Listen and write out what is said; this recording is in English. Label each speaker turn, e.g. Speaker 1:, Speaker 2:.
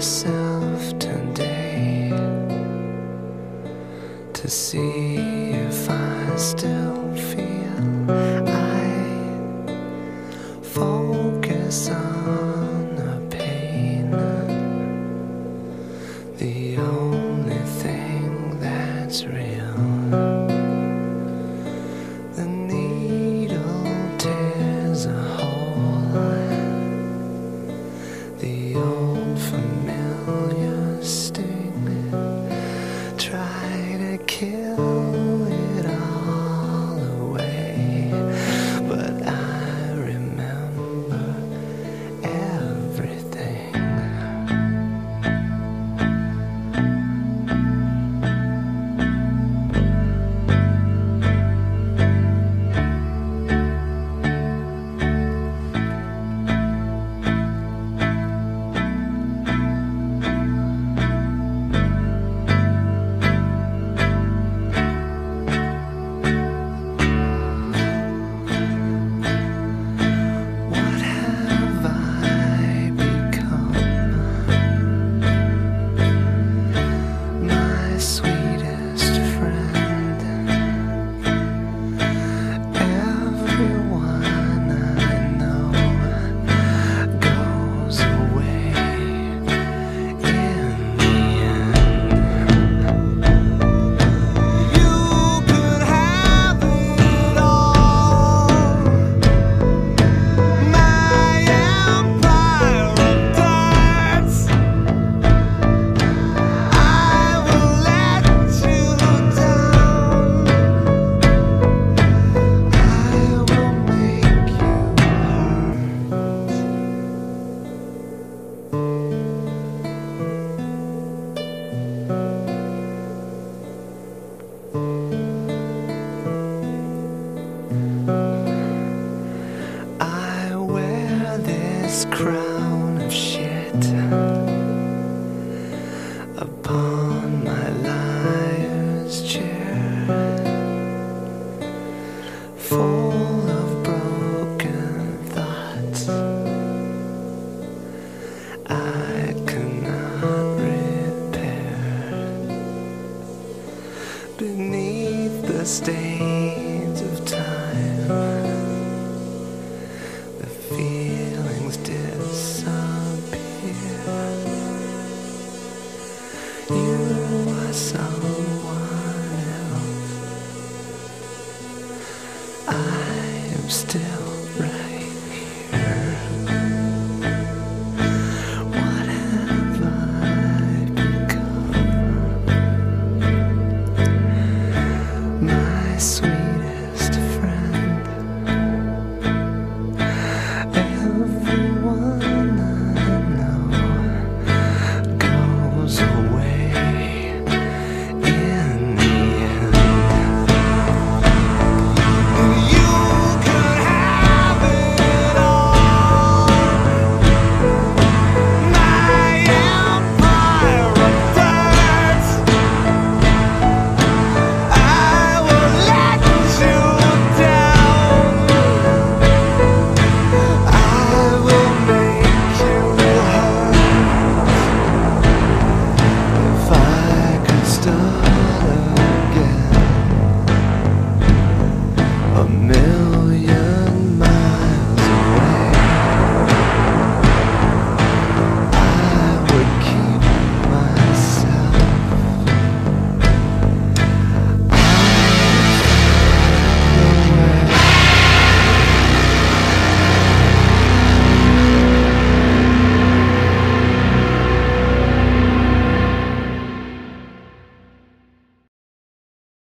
Speaker 1: myself today to see if I still feel. I focus on the pain, the only thing that's real. The needle tears a hole, the old familiar sting. Try to kill it all away, but I remember everything. This crown of shit upon my liar's chair, full of broken thoughts I cannot repair. Beneath the stain